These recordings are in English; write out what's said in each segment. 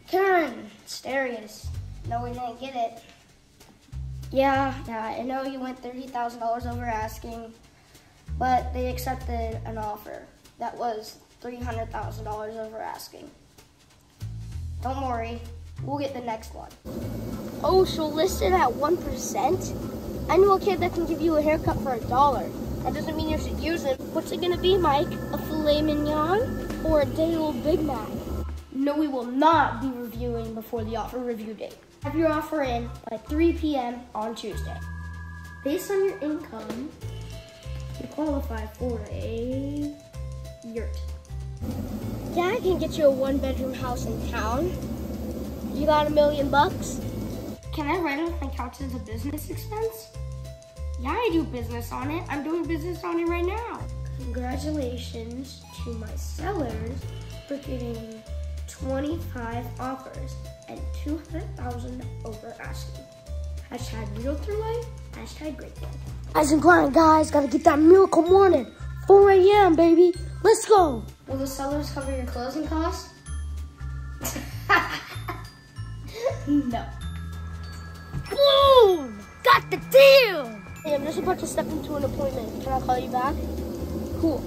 Karen, it's Darius. No, we didn't get it. Yeah, I know you went $30,000 over asking, but they accepted an offer that was $300,000 over asking. Don't worry, we'll get the next one. Oh, so listed at 1%? I know a kid that can give you a haircut for $1. That doesn't mean you should use it. What's it gonna be, Mike? A filet mignon or a day-old Big Mac? No, we will not be reviewing before the offer review date. Have your offer in by 3 p.m. on Tuesday. Based on your income, you qualify for a yurt. Yeah, I can get you a 1-bedroom house in town. You got $1 million bucks? Can I write off my couch as a business expense? Yeah, I do business on it. I'm doing business on it right now. Congratulations to my sellers for getting 25 offers and 200,000 over asking. Hashtag realtor life, hashtag great one. Rise and grind, guys. Gotta get that miracle morning. 4 a.m., baby. Let's go. Will the sellers cover your closing costs? No. Boom! Got the deal! Hey, I'm just about to step into an appointment. Can I call you back? Cool.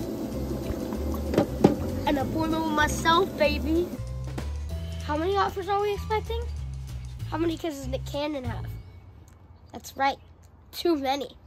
An appointment with myself, baby. How many offers are we expecting? How many kids does Nick Cannon have? That's right, too many.